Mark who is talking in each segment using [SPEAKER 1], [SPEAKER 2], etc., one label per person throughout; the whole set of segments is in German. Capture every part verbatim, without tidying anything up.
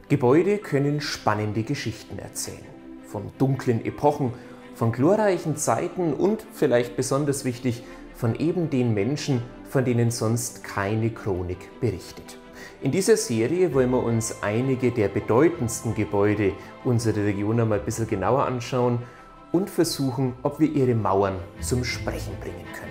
[SPEAKER 1] Gebäude können spannende Geschichten erzählen. Von dunklen Epochen, von glorreichen Zeiten und, vielleicht besonders wichtig, von eben den Menschen, von denen sonst keine Chronik berichtet. In dieser Serie wollen wir uns einige der bedeutendsten Gebäude unserer Region einmal ein bisschen genauer anschauen und versuchen, ob wir ihre Mauern zum Sprechen bringen können.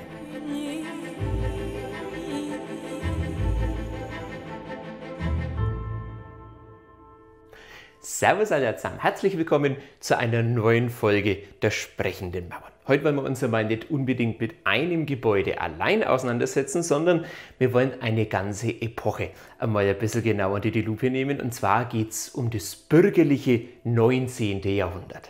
[SPEAKER 1] Servus allerzusammen, herzlich willkommen zu einer neuen Folge der sprechenden Mauern. Heute wollen wir uns einmal nicht unbedingt mit einem Gebäude allein auseinandersetzen, sondern wir wollen eine ganze Epoche einmal ein bisschen genauer unter die Lupe nehmen. Und zwar geht es um das bürgerliche neunzehnte Jahrhundert.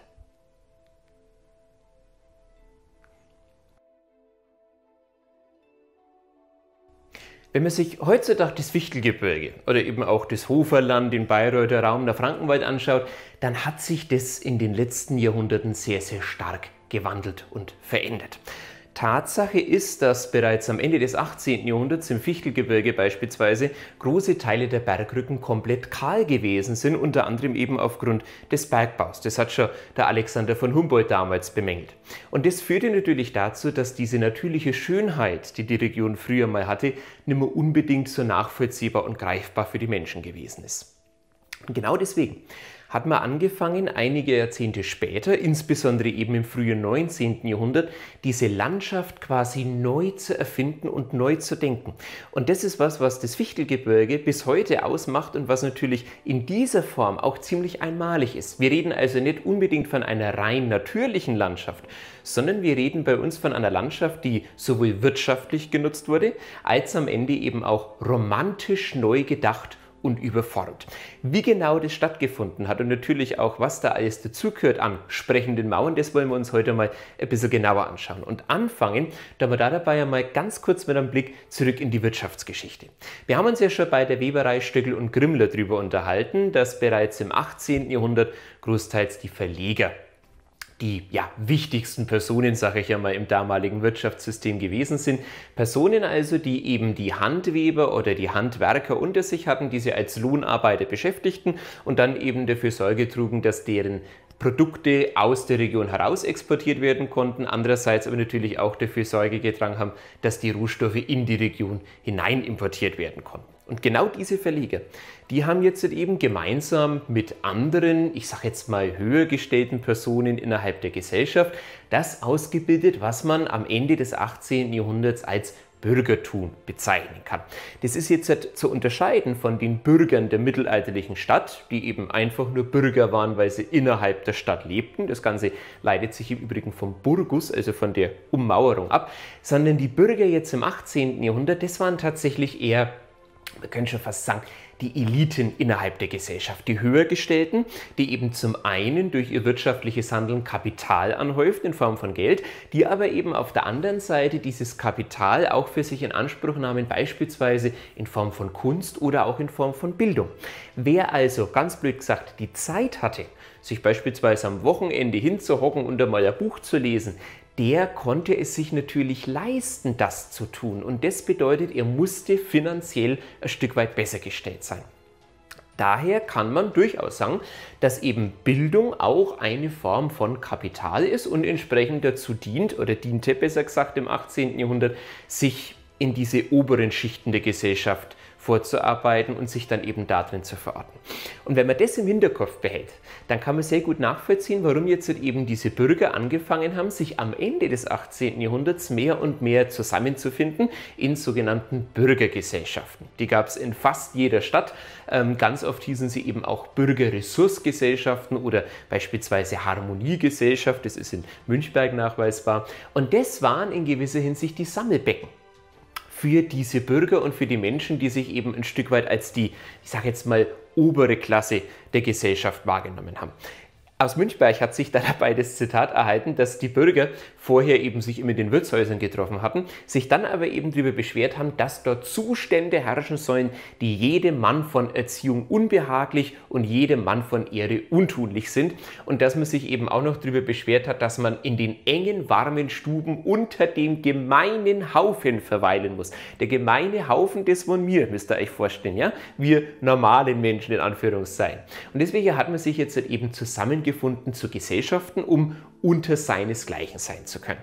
[SPEAKER 1] Wenn man sich heutzutage das Fichtelgebirge oder eben auch das Hoferland, den Bayreuther Raum, der Frankenwald anschaut, dann hat sich das in den letzten Jahrhunderten sehr, sehr stark gewandelt und verändert. Tatsache ist, dass bereits am Ende des achtzehnten Jahrhunderts im Fichtelgebirge beispielsweise große Teile der Bergrücken komplett kahl gewesen sind, unter anderem eben aufgrund des Bergbaus. Das hat schon der Alexander von Humboldt damals bemängelt. Und das führte natürlich dazu, dass diese natürliche Schönheit, die die Region früher mal hatte, nicht mehr unbedingt so nachvollziehbar und greifbar für die Menschen gewesen ist. Und genau deswegen hat man angefangen, einige Jahrzehnte später, insbesondere eben im frühen neunzehnten Jahrhundert, diese Landschaft quasi neu zu erfinden und neu zu denken. Und das ist was, was das Fichtelgebirge bis heute ausmacht und was natürlich in dieser Form auch ziemlich einmalig ist. Wir reden also nicht unbedingt von einer rein natürlichen Landschaft, sondern wir reden bei uns von einer Landschaft, die sowohl wirtschaftlich genutzt wurde, als am Ende eben auch romantisch neu gedacht und überformt. Wie genau das stattgefunden hat und natürlich auch, was da alles dazugehört an sprechenden Mauern, das wollen wir uns heute mal ein bisschen genauer anschauen. Und anfangen, da wir da dabei einmal ganz kurz mit einem Blick zurück in die Wirtschaftsgeschichte. Wir haben uns ja schon bei der Weberei Stöckl und Grimmler darüber unterhalten, dass bereits im achtzehnten Jahrhundert großteils die Verleger die ja, wichtigsten Personen, sage ich ja mal, im damaligen Wirtschaftssystem gewesen sind. Personen also, die eben die Handweber oder die Handwerker unter sich hatten, die sie als Lohnarbeiter beschäftigten und dann eben dafür Sorge trugen, dass deren Produkte aus der Region heraus exportiert werden konnten, andererseits aber natürlich auch dafür Sorge getragen haben, dass die Rohstoffe in die Region hinein importiert werden konnten. Und genau diese Verleger, die haben jetzt eben gemeinsam mit anderen, ich sage jetzt mal höher gestellten Personen innerhalb der Gesellschaft, das ausgebildet, was man am Ende des achtzehnten Jahrhunderts als Bürgertum bezeichnen kann. Das ist jetzt halt zu unterscheiden von den Bürgern der mittelalterlichen Stadt, die eben einfach nur Bürger waren, weil sie innerhalb der Stadt lebten. Das Ganze leitet sich im Übrigen vom Burgus, also von der Ummauerung ab, sondern die Bürger jetzt im achtzehnten Jahrhundert, das waren tatsächlich eher, wir können schon fast sagen, die Eliten innerhalb der Gesellschaft, die Höhergestellten, die eben zum einen durch ihr wirtschaftliches Handeln Kapital anhäuft in Form von Geld, die aber eben auf der anderen Seite dieses Kapital auch für sich in Anspruch nahmen, beispielsweise in Form von Kunst oder auch in Form von Bildung. Wer also, ganz blöd gesagt, die Zeit hatte, sich beispielsweise am Wochenende hinzuhocken und einmal ein Buch zu lesen, der konnte es sich natürlich leisten, das zu tun. Und das bedeutet, er musste finanziell ein Stück weit besser gestellt sein. Daher kann man durchaus sagen, dass eben Bildung auch eine Form von Kapital ist und entsprechend dazu dient, oder diente besser gesagt im achtzehnten Jahrhundert, sich in diese oberen Schichten der Gesellschaft vorzuarbeiten und sich dann eben darin zu verorten. Und wenn man das im Hinterkopf behält, dann kann man sehr gut nachvollziehen, warum jetzt eben diese Bürger angefangen haben, sich am Ende des achtzehnten Jahrhunderts mehr und mehr zusammenzufinden in sogenannten Bürgergesellschaften. Die gab es in fast jeder Stadt. Ganz oft hießen sie eben auch Bürgerressourcegesellschaften oder beispielsweise Harmoniegesellschaft, das ist in Münchberg nachweisbar. Und das waren in gewisser Hinsicht die Sammelbecken für diese Bürger und für die Menschen, die sich eben ein Stück weit als die, ich sage jetzt mal, obere Klasse der Gesellschaft wahrgenommen haben. Aus Münchberg hat sich da dabei das Zitat erhalten, dass die Bürger vorher eben sich immer in den Wirtshäusern getroffen hatten, sich dann aber eben darüber beschwert haben, dass dort Zustände herrschen sollen, die jedem Mann von Erziehung unbehaglich und jedem Mann von Ehre untunlich sind und dass man sich eben auch noch darüber beschwert hat, dass man in den engen, warmen Stuben unter dem gemeinen Haufen verweilen muss. Der gemeine Haufen, das waren wir, müsst ihr euch vorstellen, ja? Wir normalen Menschen in Anführungszeichen. Und deswegen hat man sich jetzt eben zusammengefunden zu Gesellschaften, um unter seinesgleichen sein zu können.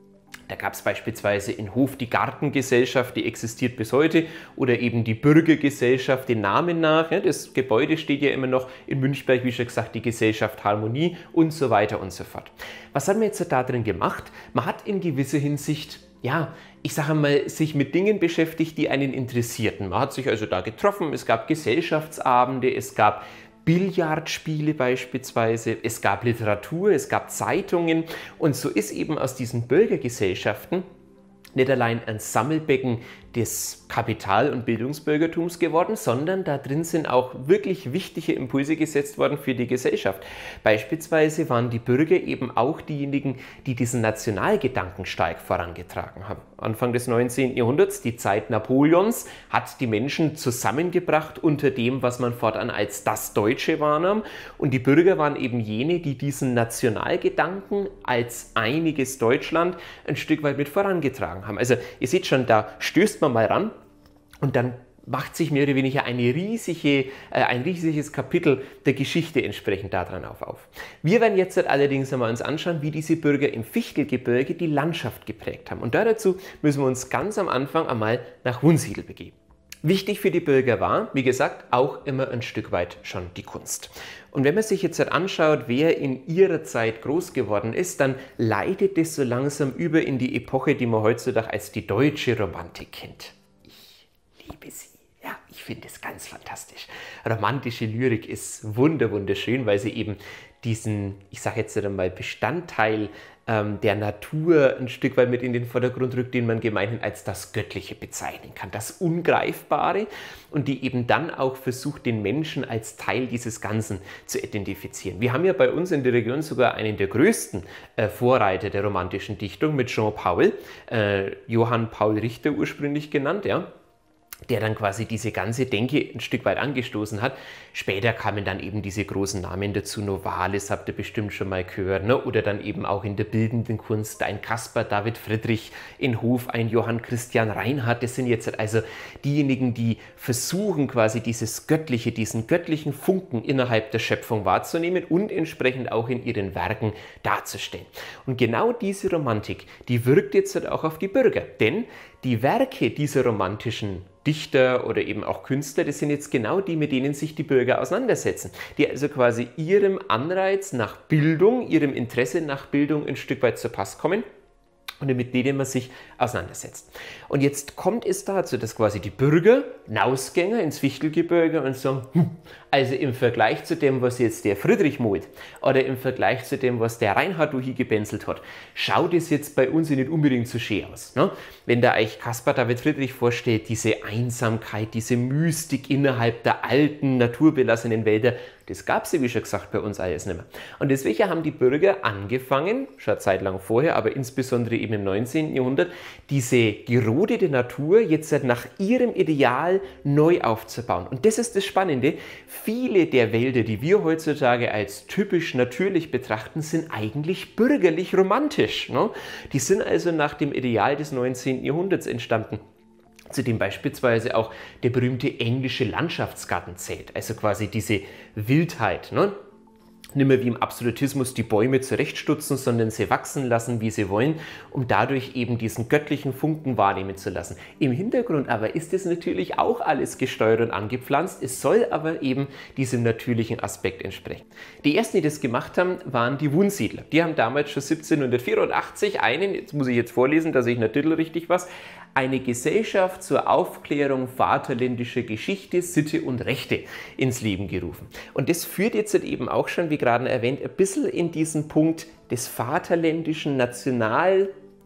[SPEAKER 1] Da gab es beispielsweise in Hof die Gartengesellschaft, die existiert bis heute, oder eben die Bürgergesellschaft, den Namen nach. Ja, das Gebäude steht ja immer noch in Münchberg, wie schon gesagt, die Gesellschaft Harmonie und so weiter und so fort. Was hat man jetzt da drin gemacht? Man hat in gewisser Hinsicht, ja, ich sage mal, sich mit Dingen beschäftigt, die einen interessierten. Man hat sich also da getroffen, es gab Gesellschaftsabende, es gab Billardspiele beispielsweise, es gab Literatur, es gab Zeitungen und so ist eben aus diesen Bürgergesellschaften nicht allein ein Sammelbecken des Kapital- und Bildungsbürgertums geworden, sondern da drin sind auch wirklich wichtige Impulse gesetzt worden für die Gesellschaft. Beispielsweise waren die Bürger eben auch diejenigen, die diesen Nationalgedanken stark vorangetragen haben. Anfang des neunzehnten Jahrhunderts, die Zeit Napoleons, hat die Menschen zusammengebracht unter dem, was man fortan als das Deutsche wahrnahm. Und die Bürger waren eben jene, die diesen Nationalgedanken als einiges Deutschland ein Stück weit mit vorangetragen haben. Also ihr seht schon, da stößt man mal ran und dann macht sich mehr oder weniger eine riesige, äh, ein riesiges Kapitel der Geschichte entsprechend daran auf, auf. Wir werden jetzt allerdings einmal uns anschauen, wie diese Bürger im Fichtelgebirge die Landschaft geprägt haben. Und dazu müssen wir uns ganz am Anfang einmal nach Wunsiedel begeben. Wichtig für die Bürger war, wie gesagt, auch immer ein Stück weit schon die Kunst. Und wenn man sich jetzt anschaut, wer in ihrer Zeit groß geworden ist, dann leitet es so langsam über in die Epoche, die man heutzutage als die deutsche Romantik kennt. Ich liebe sie. Ja, ich finde es ganz fantastisch. Romantische Lyrik ist wunder, wunderschön, weil sie eben diesen, ich sage jetzt einmal, Bestandteil ähm, der Natur ein Stück weit mit in den Vordergrund rückt, den man gemeinhin als das Göttliche bezeichnen kann, das Ungreifbare und die eben dann auch versucht, den Menschen als Teil dieses Ganzen zu identifizieren. Wir haben ja bei uns in der Region sogar einen der größten äh, Vorreiter der romantischen Dichtung mit Jean Paul, äh, Johann Paul Richter ursprünglich genannt, ja, der dann quasi diese ganze Denke ein Stück weit angestoßen hat. Später kamen dann eben diese großen Namen dazu, Novalis habt ihr bestimmt schon mal gehört, ne? Oder dann eben auch in der bildenden Kunst ein Caspar David Friedrich, in Hof ein Johann Christian Reinhardt. Das sind jetzt also diejenigen, die versuchen quasi dieses Göttliche, diesen göttlichen Funken innerhalb der Schöpfung wahrzunehmen und entsprechend auch in ihren Werken darzustellen. Und genau diese Romantik, die wirkt jetzt halt auch auf die Bürger, denn die Werke dieser romantischen Dichter oder eben auch Künstler, das sind jetzt genau die, mit denen sich die Bürger auseinandersetzen, die also quasi ihrem Anreiz nach Bildung, ihrem Interesse nach Bildung ein Stück weit zu Pass kommen und mit denen man sich auseinandersetzt. Und jetzt kommt es dazu, dass quasi die Bürger, Nausgänger ins Fichtelgebirge und sagen, hm, also im Vergleich zu dem, was jetzt der Friedrich malt oder im Vergleich zu dem, was der Reinhard hier gebänzelt hat, schaut es jetzt bei uns nicht unbedingt so schön aus. Ne? Wenn da euch Caspar David Friedrich vorstellt, diese Einsamkeit, diese Mystik innerhalb der alten, naturbelassenen Wälder, das gab es ja, wie schon gesagt, bei uns alles nicht mehr. Und deswegen haben die Bürger angefangen, schon eine Zeit lang vorher, aber insbesondere eben im neunzehnten Jahrhundert, diese gerodete Natur jetzt nach ihrem Ideal neu aufzubauen. Und das ist das Spannende. Viele der Wälder, die wir heutzutage als typisch natürlich betrachten, sind eigentlich bürgerlich romantisch. Ne? Die sind also nach dem Ideal des neunzehnten Jahrhunderts entstanden, zu dem beispielsweise auch der berühmte englische Landschaftsgarten zählt, also quasi diese Wildheit. Ne? Nicht mehr wie im Absolutismus die Bäume zurechtstutzen, sondern sie wachsen lassen, wie sie wollen, um dadurch eben diesen göttlichen Funken wahrnehmen zu lassen. Im Hintergrund aber ist es natürlich auch alles gesteuert und angepflanzt, es soll aber eben diesem natürlichen Aspekt entsprechen. Die ersten, die das gemacht haben, waren die Wunsiedler. Die haben damals schon siebzehnhundertvierundachtzig einen, jetzt muss ich jetzt vorlesen, dass ich nicht richtig was, eine Gesellschaft zur Aufklärung vaterländischer Geschichte, Sitte und Rechte ins Leben gerufen. Und das führt jetzt eben auch schon, wie gerade erwähnt, ein bisschen in diesen Punkt des vaterländischen, national,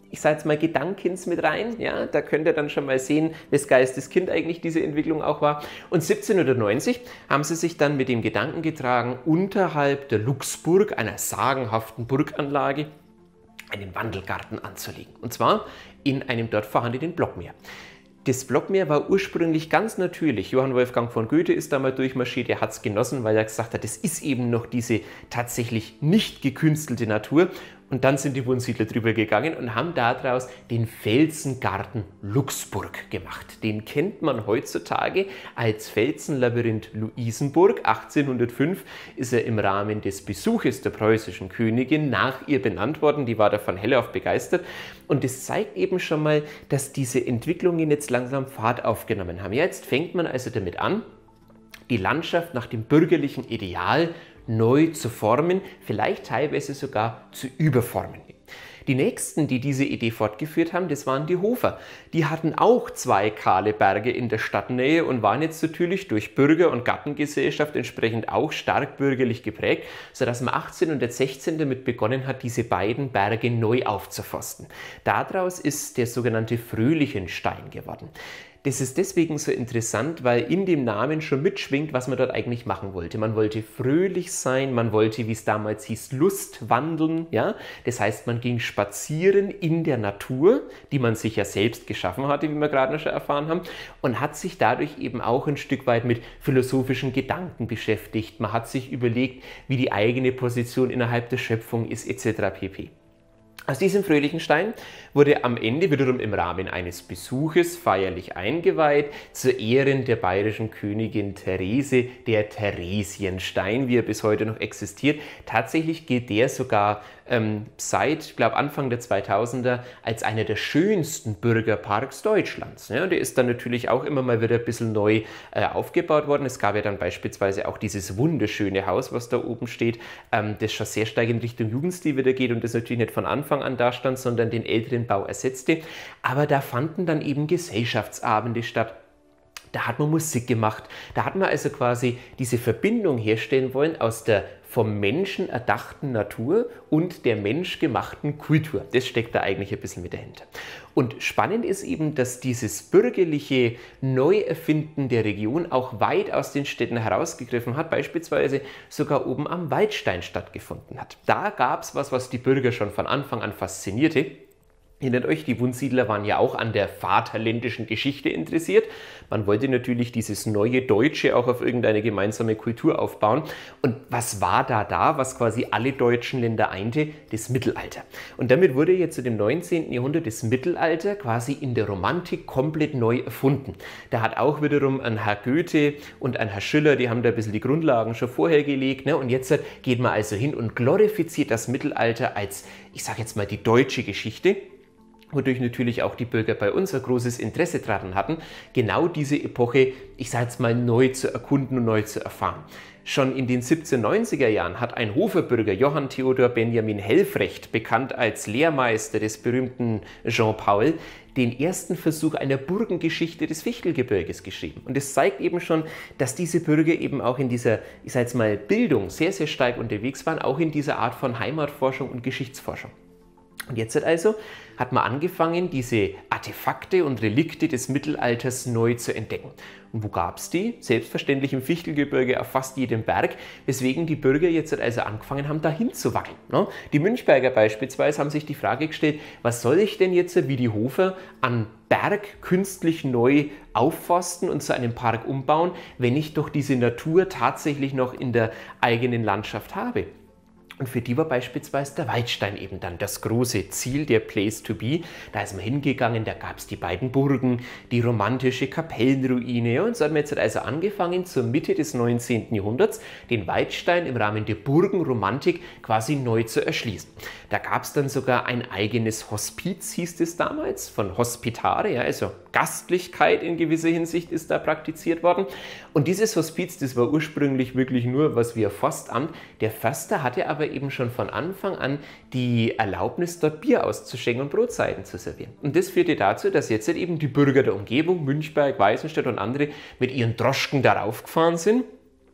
[SPEAKER 1] ich sage jetzt mal, Gedankens mit rein. Ja, da könnt ihr dann schon mal sehen, wes Geistes-Kind eigentlich diese Entwicklung auch war. Und siebzehnhundertneunzig haben sie sich dann mit dem Gedanken getragen, unterhalb der Luchsburg, einer sagenhaften Burganlage, einen Wandelgarten anzulegen. Und zwar in einem dort vorhandenen Blockmeer. Das Blockmeer war ursprünglich ganz natürlich. Johann Wolfgang von Goethe ist da mal durchmarschiert, er hat es genossen, weil er gesagt hat, das ist eben noch diese tatsächlich nicht gekünstelte Natur. Und dann sind die Wunsiedler drüber gegangen und haben daraus den Felsengarten Luchsburg gemacht. Den kennt man heutzutage als Felsenlabyrinth Luisenburg. achtzehnhundertfünf ist er im Rahmen des Besuches der preußischen Königin nach ihr benannt worden. Die war davon hellauf begeistert. Und das zeigt eben schon mal, dass diese Entwicklungen jetzt langsam Fahrt aufgenommen haben. Ja, jetzt fängt man also damit an, die Landschaft nach dem bürgerlichen Ideal neu zu formen, vielleicht teilweise sogar zu überformen. Die nächsten, die diese Idee fortgeführt haben, das waren die Hofer. Die hatten auch zwei kahle Berge in der Stadtnähe und waren jetzt natürlich durch Bürger- und Gartengesellschaft entsprechend auch stark bürgerlich geprägt, sodass man achtzehnhundertsechzehn damit begonnen hat, diese beiden Berge neu aufzuforsten. Daraus ist der sogenannte Fröhlichenstein geworden. Das ist deswegen so interessant, weil in dem Namen schon mitschwingt, was man dort eigentlich machen wollte. Man wollte fröhlich sein, man wollte, wie es damals hieß, Lust wandeln. Ja? Das heißt, man ging spazieren in der Natur, die man sich ja selbst geschaffen hatte, wie wir gerade noch schon erfahren haben, und hat sich dadurch eben auch ein Stück weit mit philosophischen Gedanken beschäftigt. Man hat sich überlegt, wie die eigene Position innerhalb der Schöpfung ist, et cetera pp. Aus diesem fröhlichen Stein wurde am Ende wiederum im Rahmen eines Besuches feierlich eingeweiht zu Ehren der bayerischen Königin Therese der Theresienstein, wie er bis heute noch existiert. Tatsächlich gilt der sogar ähm, seit, ich glaube, Anfang der zweitausender als einer der schönsten Bürgerparks Deutschlands. Ja, und der ist dann natürlich auch immer mal wieder ein bisschen neu äh, aufgebaut worden. Es gab ja dann beispielsweise auch dieses wunderschöne Haus, was da oben steht, ähm, das schon sehr stark in Richtung Jugendstil wieder geht und das natürlich nicht von Anfang an da stand, sondern den älteren Bau ersetzte. Aber da fanden dann eben Gesellschaftsabende statt. Da hat man Musik gemacht. Da hat man also quasi diese Verbindung herstellen wollen aus der vom Menschen erdachten Natur und der menschgemachten Kultur. Das steckt da eigentlich ein bisschen mit dahinter. Und spannend ist eben, dass dieses bürgerliche Neuerfinden der Region auch weit aus den Städten herausgegriffen hat, beispielsweise sogar oben am Waldstein stattgefunden hat. Da gab es was, was die Bürger schon von Anfang an faszinierte. Erinnert euch, die Wunsiedler waren ja auch an der vaterländischen Geschichte interessiert. Man wollte natürlich dieses neue Deutsche auch auf irgendeine gemeinsame Kultur aufbauen. Und was war da da, was quasi alle deutschen Länder einte? Das Mittelalter. Und damit wurde jetzt zu dem neunzehnten Jahrhundert das Mittelalter quasi in der Romantik komplett neu erfunden. Da hat auch wiederum ein Herr Goethe und ein Herr Schiller, die haben da ein bisschen die Grundlagen schon vorher gelegt. Ne? Und jetzt geht man also hin und glorifiziert das Mittelalter als, ich sage jetzt mal, die deutsche Geschichte, wodurch natürlich auch die Bürger bei uns ein großes Interesse daran hatten, genau diese Epoche, ich sage jetzt mal, neu zu erkunden und neu zu erfahren. Schon in den siebzehnhundertneunziger Jahren hat ein Hoferbürger, Johann Theodor Benjamin Helfrecht, bekannt als Lehrmeister des berühmten Jean Paul, den ersten Versuch einer Burgengeschichte des Fichtelgebirges geschrieben. Und es zeigt eben schon, dass diese Bürger eben auch in dieser, ich sage jetzt mal, Bildung sehr, sehr stark unterwegs waren, auch in dieser Art von Heimatforschung und Geschichtsforschung. Und jetzt hat also, hat man angefangen, diese Artefakte und Relikte des Mittelalters neu zu entdecken. Und wo gab es die? Selbstverständlich im Fichtelgebirge auf fast jedem Berg, weswegen die Bürger jetzt also angefangen haben, dahin zu wackeln. Die Münchberger beispielsweise haben sich die Frage gestellt, was soll ich denn jetzt wie die Hofer an Berg künstlich neu aufforsten und zu einem Park umbauen, wenn ich doch diese Natur tatsächlich noch in der eigenen Landschaft habe? Und für die war beispielsweise der Waldstein eben dann das große Ziel, der Place to be. Da ist man hingegangen, da gab es die beiden Burgen, die romantische Kapellenruine. Und so hat man jetzt also angefangen, zur Mitte des neunzehnten Jahrhunderts den Waldstein im Rahmen der Burgenromantik quasi neu zu erschließen. Da gab es dann sogar ein eigenes Hospiz, hieß es damals, von Hospitare, ja, also Gastlichkeit in gewisser Hinsicht ist da praktiziert worden. Und dieses Hospiz, das war ursprünglich wirklich nur was wie ein Forstamt. Der Förster hatte aber eben schon von Anfang an die Erlaubnis, dort Bier auszuschenken und Brotzeiten zu servieren. Und das führte dazu, dass jetzt eben die Bürger der Umgebung, Münchberg, Weißenstedt und andere, mit ihren Droschken darauf gefahren sind,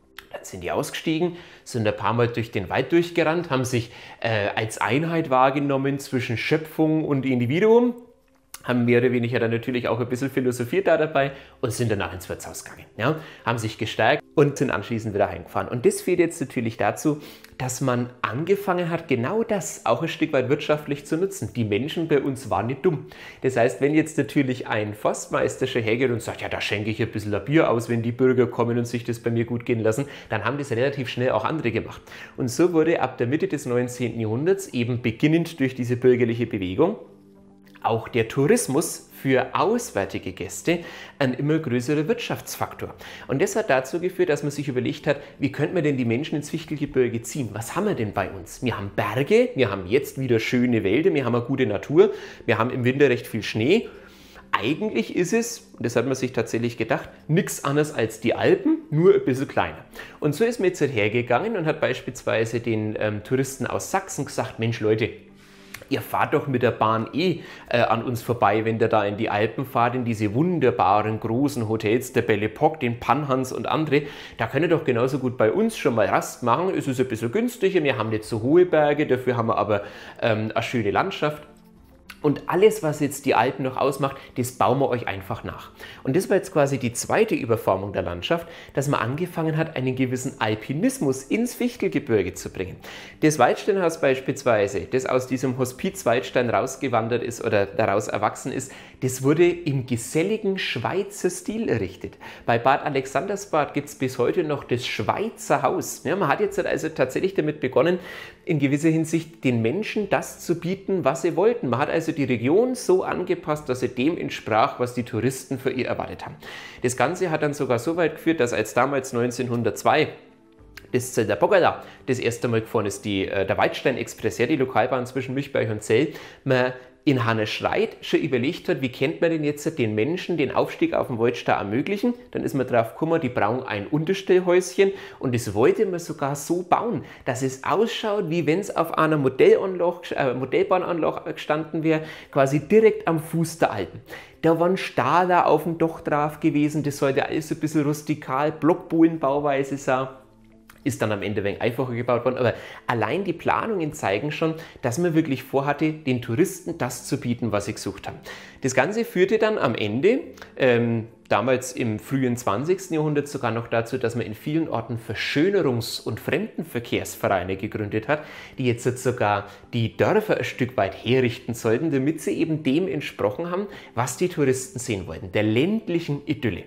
[SPEAKER 1] sind die ausgestiegen, sind ein paar Mal durch den Wald durchgerannt, haben sich äh, als Einheit wahrgenommen zwischen Schöpfung und Individuum, haben mehr oder weniger dann natürlich auch ein bisschen philosophiert da dabei und sind danach ins Wirtshaus gegangen. Ja? Haben sich gestärkt und sind anschließend wieder heimgefahren. Und das führt jetzt natürlich dazu, dass man angefangen hat, genau das auch ein Stück weit wirtschaftlich zu nutzen. Die Menschen bei uns waren nicht dumm. Das heißt, wenn jetzt natürlich ein Forstmeister schon hergeht und sagt, ja, da schenke ich ein bisschen ein Bier aus, wenn die Bürger kommen und sich das bei mir gut gehen lassen, dann haben das relativ schnell auch andere gemacht. Und so wurde ab der Mitte des neunzehnten Jahrhunderts, eben beginnend durch diese bürgerliche Bewegung, auch der Tourismus für auswärtige Gäste ein immer größerer Wirtschaftsfaktor. Und das hat dazu geführt, dass man sich überlegt hat, wie könnte man denn die Menschen ins Fichtelgebirge ziehen? Was haben wir denn bei uns? Wir haben Berge, wir haben jetzt wieder schöne Wälder, wir haben eine gute Natur, wir haben im Winter recht viel Schnee. Eigentlich ist es, und das hat man sich tatsächlich gedacht, nichts anderes als die Alpen, nur ein bisschen kleiner. Und so ist man jetzt hergegangen und hat beispielsweise den ähm, Touristen aus Sachsen gesagt, Mensch Leute, ihr fahrt doch mit der Bahn eh äh, an uns vorbei, wenn ihr da in die Alpen fahrt, in diese wunderbaren großen Hotels, der Belle Epoque, den Panhans und andere. Da könnt ihr doch genauso gut bei uns schon mal Rast machen. Es ist ein bisschen günstiger, wir haben nicht so hohe Berge, dafür haben wir aber ähm, eine schöne Landschaft. Und alles, was jetzt die Alpen noch ausmacht, das bauen wir euch einfach nach. Und das war jetzt quasi die zweite Überformung der Landschaft, dass man angefangen hat, einen gewissen Alpinismus ins Fichtelgebirge zu bringen. Das Waldsteinhaus beispielsweise, das aus diesem Hospiz Waldstein rausgewandert ist oder daraus erwachsen ist, das wurde im geselligen Schweizer Stil errichtet. Bei Bad Alexandersbad gibt es bis heute noch das Schweizer Haus. Ja, man hat jetzt also tatsächlich damit begonnen, in gewisser Hinsicht den Menschen das zu bieten, was sie wollten. Man hat also die Region so angepasst, dass sie dem entsprach, was die Touristen für ihr erwartet haben. Das Ganze hat dann sogar so weit geführt, dass als damals neunzehnhundertzwei das Zell der Boggala das erste Mal gefahren ist, die, äh, der Waldstein-Express, ja, die Lokalbahn zwischen Milchberg und Zell, man in Hanneschreit schon überlegt hat, wie kennt man denn jetzt den Menschen den Aufstieg auf den Waldstein ermöglichen. Dann ist man drauf gekommen, die brauchen ein Unterstellhäuschen und das wollte man sogar so bauen, dass es ausschaut, wie wenn es auf einer Modellanlage, äh, Modellbahnanlage gestanden wäre, quasi direkt am Fuß der Alpen. Da waren Stahler auf dem Dach drauf gewesen, das sollte alles so ein bisschen rustikal, Blockbohlenbauweise sein. Ist dann am Ende ein wenig einfacher gebaut worden, aber allein die Planungen zeigen schon, dass man wirklich vorhatte, den Touristen das zu bieten, was sie gesucht haben. Das Ganze führte dann am Ende, ähm, damals im frühen zwanzigsten Jahrhundert sogar noch dazu, dass man in vielen Orten Verschönerungs- und Fremdenverkehrsvereine gegründet hat, die jetzt sogar die Dörfer ein Stück weit herrichten sollten, damit sie eben dem entsprochen haben, was die Touristen sehen wollten, der ländlichen Idylle.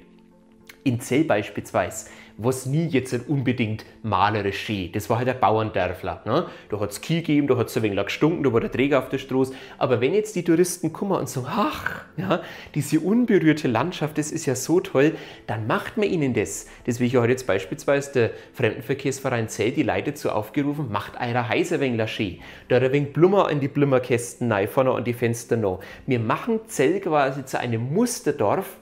[SPEAKER 1] In Zell beispielsweise, was nie jetzt unbedingt malerisch schön. Das war halt ein Bauerndörfler. Ne? Da hat es Kiel gegeben, da hat es ein wenig gestunken, da war der Träger auf der Straße. Aber wenn jetzt die Touristen kommen und sagen, ach, ja, diese unberührte Landschaft, das ist ja so toll, dann macht man ihnen das. Deswegen hat jetzt beispielsweise der Fremdenverkehrsverein Zell die Leute dazu aufgerufen, macht eure Häuser ein wenig schön. Da ein wenig Blummer in die Blummerkästen rein, vorne an die Fenster noch. Wir machen Zell quasi zu einem Musterdorf,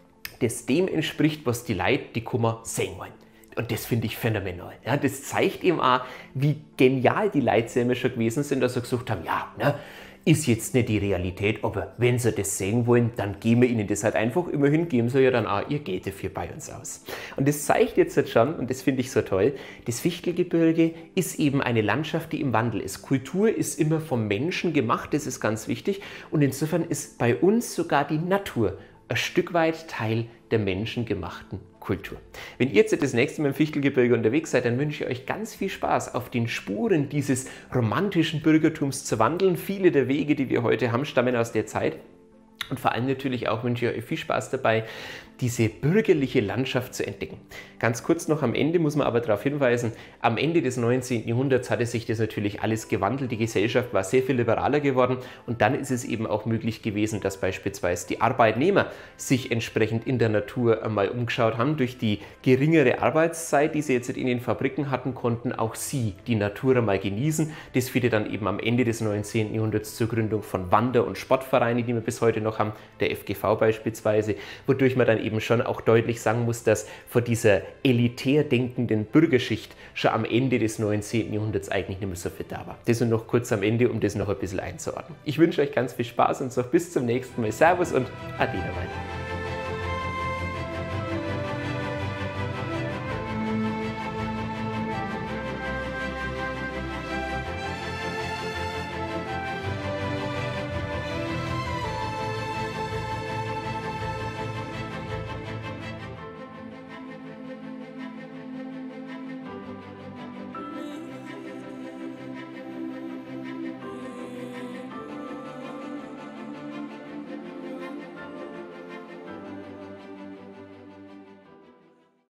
[SPEAKER 1] das dem entspricht, was die Leute, die Kummer, sehen wollen. Und das finde ich phänomenal. Ja, das zeigt eben auch, wie genial die Leute selber schon gewesen sind, dass sie gesagt haben, ja, ne, ist jetzt nicht die Realität, aber wenn sie das sehen wollen, dann geben wir ihnen das halt einfach. Immerhin geben sie ja dann auch ihr Geld dafür bei uns aus. Und das zeigt jetzt halt schon, und das finde ich so toll, das Fichtelgebirge ist eben eine Landschaft, die im Wandel ist. Kultur ist immer vom Menschen gemacht, das ist ganz wichtig. Und insofern ist bei uns sogar die Natur ein Stück weit Teil der menschengemachten Kultur. Wenn ihr jetzt das nächste Mal im Fichtelgebirge unterwegs seid, dann wünsche ich euch ganz viel Spaß, auf den Spuren dieses romantischen Bürgertums zu wandeln. Viele der Wege, die wir heute haben, stammen aus der Zeit. Und vor allem natürlich auch wünsche ich euch viel Spaß dabei, diese bürgerliche Landschaft zu entdecken. Ganz kurz noch am Ende muss man aber darauf hinweisen, am Ende des neunzehnten Jahrhunderts hatte sich das natürlich alles gewandelt, die Gesellschaft war sehr viel liberaler geworden und dann ist es eben auch möglich gewesen, dass beispielsweise die Arbeitnehmer sich entsprechend in der Natur einmal umgeschaut haben. Durch die geringere Arbeitszeit, die sie jetzt in den Fabriken hatten, konnten auch sie die Natur einmal genießen. Das führte dann eben am Ende des neunzehnten Jahrhunderts zur Gründung von Wander- und Sportvereinen, die wir bis heute noch haben, der F G V beispielsweise, wodurch man dann eben schon auch deutlich sagen muss, dass vor dieser elitär denkenden Bürgerschicht schon am Ende des neunzehnten Jahrhunderts eigentlich nicht mehr so viel da war. Das nur noch kurz am Ende, um das noch ein bisschen einzuordnen. Ich wünsche euch ganz viel Spaß und sage bis zum nächsten Mal. Servus und Ade dabei.